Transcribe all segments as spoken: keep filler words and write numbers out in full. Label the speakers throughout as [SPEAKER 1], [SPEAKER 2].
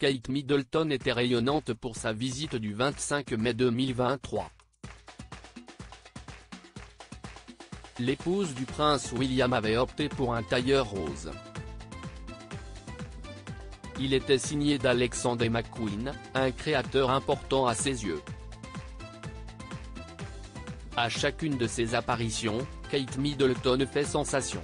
[SPEAKER 1] Kate Middleton était rayonnante pour sa visite du vingt-cinq mai deux mille vingt-trois. L'épouse du prince William avait opté pour un tailleur rose. Il était signé d'Alexander McQueen, un créateur important à ses yeux. À chacune de ses apparitions, Kate Middleton fait sensation.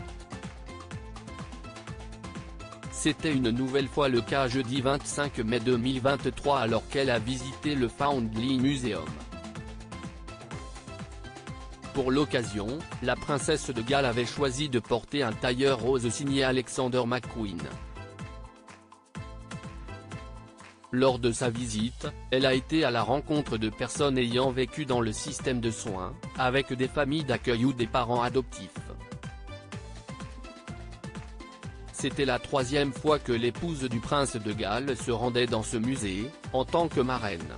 [SPEAKER 1] C'était une nouvelle fois le cas jeudi vingt-cinq mai deux mille vingt-trois alors qu'elle a visité le Foundling Museum. Pour l'occasion, la princesse de Galles avait choisi de porter un tailleur rose signé Alexander McQueen. Lors de sa visite, elle a été à la rencontre de personnes ayant vécu dans le système de soins, avec des familles d'accueil ou des parents adoptifs. C'était la troisième fois que l'épouse du prince de Galles se rendait dans ce musée, en tant que marraine.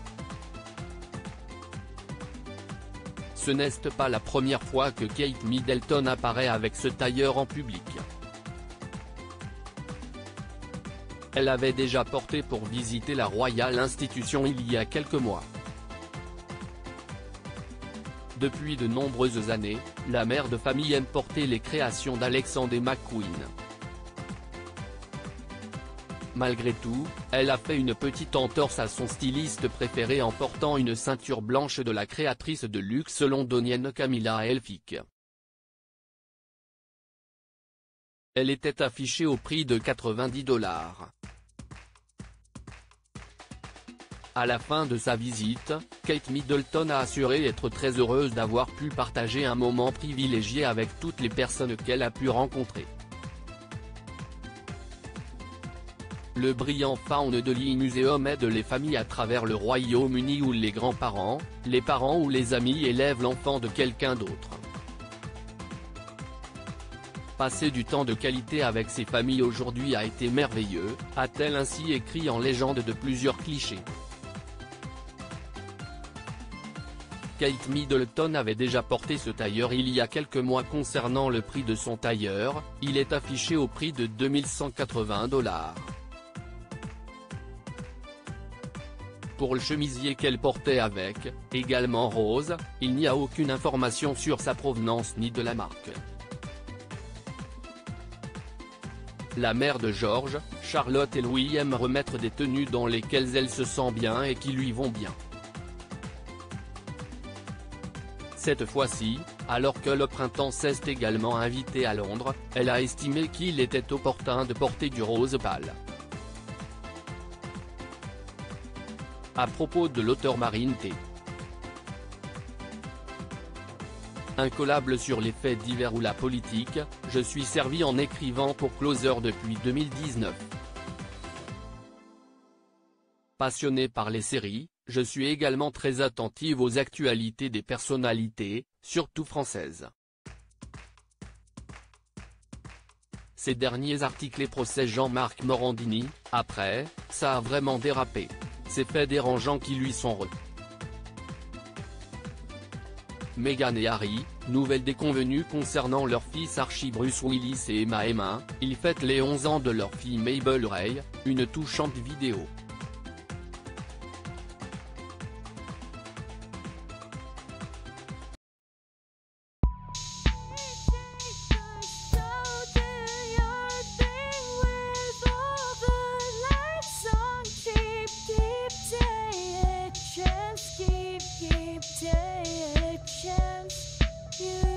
[SPEAKER 1] Ce n'est pas la première fois que Kate Middleton apparaît avec ce tailleur en public. Elle avait déjà porté pour visiter la Royal Institution il y a quelques mois. Depuis de nombreuses années, la mère de famille aime porter les créations d'Alexander McQueen. Malgré tout, elle a fait une petite entorse à son styliste préféré en portant une ceinture blanche de la créatrice de luxe londonienne Camilla Elphick. Elle était affichée au prix de quatre-vingt-dix dollars. À la fin de sa visite, Kate Middleton a assuré être très heureuse d'avoir pu partager un moment privilégié avec toutes les personnes qu'elle a pu rencontrer. Le brillant Foundling Museum aide les familles à travers le Royaume-Uni où les grands-parents, les parents ou les amis élèvent l'enfant de quelqu'un d'autre. Passer du temps de qualité avec ces familles aujourd'hui a été merveilleux, a-t-elle ainsi écrit en légende de plusieurs clichés. Kate Middleton avait déjà porté ce tailleur il y a quelques mois. Concernant le prix de son tailleur, il est affiché au prix de deux mille cent quatre-vingts dollars. Pour le chemisier qu'elle portait avec, également rose, il n'y a aucune information sur sa provenance ni de la marque. La mère de George, Charlotte et Louis aiment remettre des tenues dans lesquelles elle se sent bien et qui lui vont bien. Cette fois-ci, alors que le printemps s'est également invité à Londres, elle a estimé qu'il était opportun de porter du rose pâle. À propos de l'auteur Marine T. Incollable sur les faits divers ou la politique, je suis servi en écrivant pour Closer depuis deux mille dix-neuf. Passionnée par les séries, je suis également très attentive aux actualités des personnalités, surtout françaises. Ces derniers articles et procès Jean-Marc Morandini, après, ça a vraiment dérapé. Ces faits dérangeants qui lui sont re. Meghan et Harry, nouvelle déconvenue concernant leur fils Archie Bruce Willis et Emma Emma, ils fêtent les onze ans de leur fille Mabel Ray, une touchante vidéo.
[SPEAKER 2] Keep, keep, take a chance. You